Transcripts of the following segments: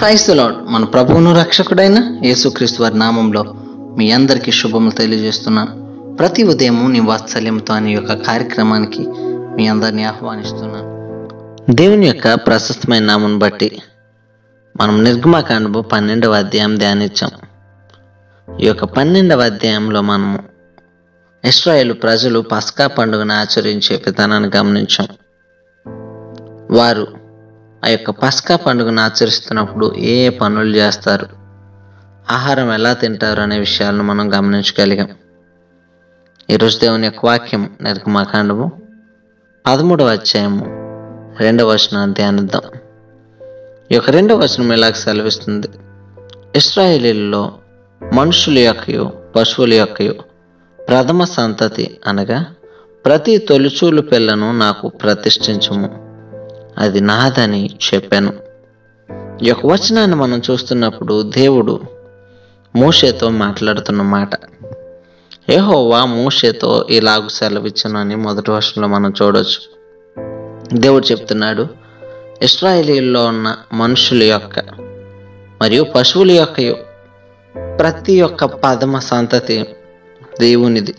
క్రైస్త lord, మన ప్రభువును రక్షకుడైన యేసుక్రీస్తు వారి నామంలో మీ అందరికీ శుభములు తెలియజేస్తున్నాను. ప్రతి ఉదయము నీ వాత్సల్యంతో అనే యొక్క కార్యక్రమానికి మీ అందరినీ ఆహ్వానిస్తున్నాను. దేవుని యొక్క ప్రశస్తమైన నామం బట్టి మనం నిర్గమకాండము 12వ అధ్యాయం ధ్యానించాం. ఈ యొక్క 12వ అధ్యాయంలో మనము ఇశ్రాయేలు ప్రజలు పస్కా పండుగను ఆచరించే విధానాన్ని గమనించాం. వారు ఆ యొక్క పస్కా పండుగను ఆచరిస్తున్నప్పుడు ఏ పనులు చేస్తారు, ఆహారం ఎలా తింటారు అనే విషయాలను మనం గమనించగలిగాం. ఈరోజు దేవుని యొక్క వాక్యం నిర్గమకాండము 13వ అధ్యాయము 2వ వచనాన్ని ధ్యానిద్దాం. ఈ యొక్క 2వ వచనం ఇలాగ సెలవిస్తుంది: ఇశ్రాయేలీల్లో మనుషుల యొక్కయు పశువుల యొక్కయు ప్రథమ సంతతి అనగా ప్రతి తొలిచూలు పిల్లను నాకు ప్రతిష్ఠించుము, అది నాదని చెప్పాను. ఈ యొక్క వచనాన్ని మనం చూస్తున్నప్పుడు దేవుడు మోషేతో మాట్లాడుతున్న మాట. యెహోవా మోషేతో ఇలాగు సెలవిచ్చును అని మొదటి వచనంలో మనం చూడవచ్చు. దేవుడు చెప్తున్నాడు, ఇశ్రాయేలీల్లో ఉన్న మనుషుల యొక్క మరియు పశువుల యొక్క ప్రతి ఒక్క ప్రథమ సంతతి దేవునిది.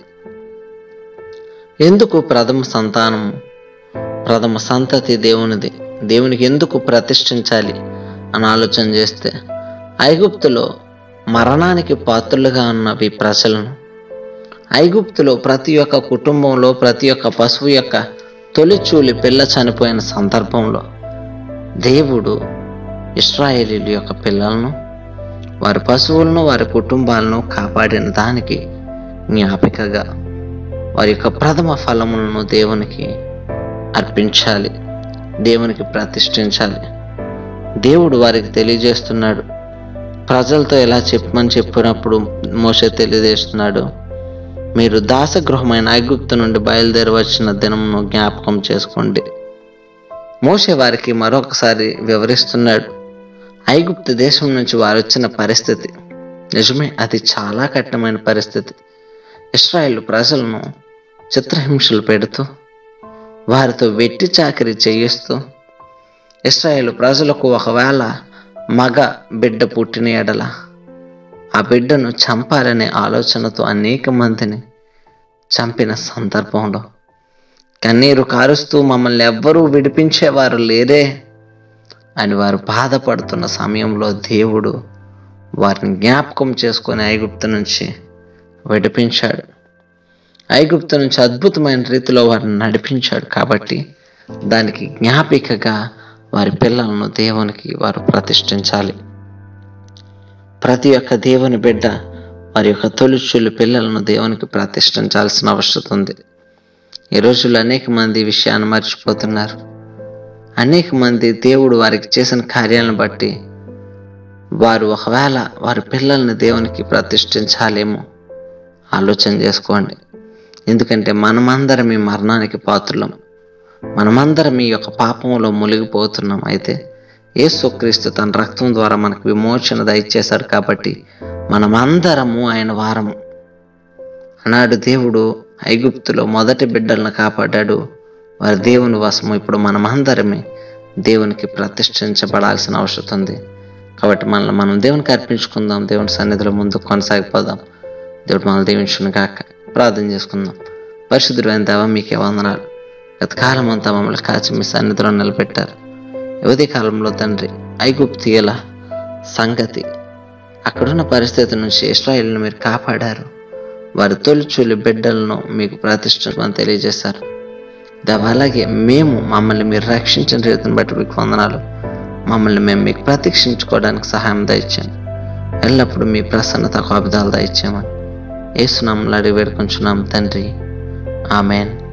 ఎందుకు ప్రథమ సంతానము, ప్రథమ సంతతి దేవునిది, దేవునికి ఎందుకు ప్రతిష్ఠించాలి అని ఆలోచన చేస్తే, ఐగుప్తులో మరణానికి పాత్రులుగా ఉన్నవి ప్రజలను, ఐగుప్తులో ప్రతి ఒక్క కుటుంబంలో ప్రతి ఒక్క పశువు యొక్క తొలిచూలి పిల్ల చనిపోయిన సందర్భంలో దేవుడు ఇశ్రాయేలీల యొక్క పిల్లలను, వారి పశువులను, వారి కుటుంబాలను కాపాడిన దానికి జ్ఞాపికగా వారి యొక్క ప్రథమ ఫలములను దేవునికి అర్పించాలి, దేవునికి ప్రతిష్ఠించాలి. దేవుడు వారికి తెలియజేస్తున్నాడు. ప్రజలతో ఎలా చెప్పమని చెప్పినప్పుడు మోషే తెలియజేస్తున్నాడు, మీరు దాసగృహమైన ఐగుప్తు నుండి బయలుదేరి వచ్చిన దినమును జ్ఞాపకం చేసుకోండి. మోషే వారికి మరొకసారి వివరిస్తున్నాడు ఐగుప్తు దేశం నుంచి వారు వచ్చిన పరిస్థితి. నిజమే, అది చాలా కఠినమైన పరిస్థితి. ఇశ్రాయేలు ప్రజలను చిత్రహింసలు పెడుతూ, వారితో వెట్టి చాకిరీ చేయిస్తూ, ఇశ్రాయేలు ప్రజలకు ఒకవేళ మగ బిడ్డ పుట్టిన ఎడల ఆ బిడ్డను చంపాలనే ఆలోచనతో అనేక మందిని చంపిన సందర్భంలో కన్నీరు కారుస్తూ మమ్మల్ని ఎవ్వరూ విడిపించేవారు లేరే అని వారు బాధపడుతున్న సమయంలో దేవుడు వారిని జ్ఞాపకం చేసుకొని ఐగుప్తు నుంచి విడిపించాడు. ఐగుప్తు నుంచి అద్భుతమైన రీతిలో వారిని నడిపించాడు. కాబట్టి దానికి జ్ఞాపికగా వారి పిల్లలను దేవునికి వారు ప్రతిష్ఠించాలి. ప్రతి ఒక్క దేవుని బిడ్డ వారి యొక్క తొలిచూలు పిల్లలను దేవునికి ప్రతిష్ఠించాల్సిన అవసరం ఉంది. ఈ రోజుల్లో అనేక మంది ఈ విషయాన్ని మర్చిపోతున్నారు. అనేక మంది దేవుడు వారికి చేసిన కార్యాలను బట్టి వారు ఒకవేళ వారి పిల్లల్ని దేవునికి ప్రతిష్ఠించాలేమో ఆలోచన చేసుకోండి. ఎందుకంటే మనమందరం ఈ మరణానికి పాత్రులం, మనమందరం ఈ యొక్క పాపంలో మునిగిపోతున్నాం. అయితే యేసుక్రీస్తు తన రక్తం ద్వారా మనకు విమోచన దయచేశాడు. కాబట్టి మనమందరము ఆయన వారము. ఆనాడు దేవుడు ఐగుప్తులో మొదటి బిడ్డలను కాపాడాడు, వారి దేవుని వశము. ఇప్పుడు మనమందరమే దేవునికి ప్రతిష్ఠించబడాల్సిన అవసరం ఉంది. కాబట్టి మనల్ని మనం దేవునికి అర్పించుకుందాం, దేవుని సన్నిధిలో ముందుకు కొనసాగిపోదాం. దేవుడు మనల్ని దీవించును గాక. ప్రార్థన చేసుకుందాం. పరిశుద్ధుడైన దేవా, మీకే వందనాలు. గతకాలం అంతా మమ్మల్ని కాచి మీ సన్నిధిలో నిలబెట్టారు. యువతి కాలంలో తండ్రి ఐగుప్తీయుల సంగతి, అక్కడున్న పరిస్థితి నుంచి ఇశ్రాయేలును మీరు కాపాడారు. వారి తొలిచూలి బిడ్డలను మీకు ప్రతిష్ఠించమని తెలియజేశారు. దేవా, అలాగే మమ్మల్ని మీరు రక్షించిన రీతిని బట్టి మీకు వందనాలు. మమ్మల్ని మేము మీకు ప్రతీక్షించుకోవడానికి సహాయం దయచేయండి. ఎల్లప్పుడూ మీ ప్రసన్నత కాపుదల దయచేయమని యేసు నామములో అడిగి వేడుకొంచున్నాం తండ్రి. ఆమేన్.